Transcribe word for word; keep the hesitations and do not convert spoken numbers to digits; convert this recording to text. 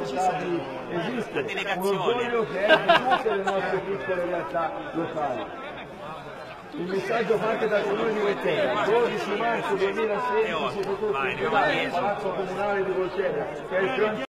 contabili esiste, un orgoglio che è di tutte le nostre piccole realtà locali. Il messaggio parte dal Comune di Volterra, dodici marzo duemilasedici, siete tutti in Palazzo Comunale di Volterra, che è il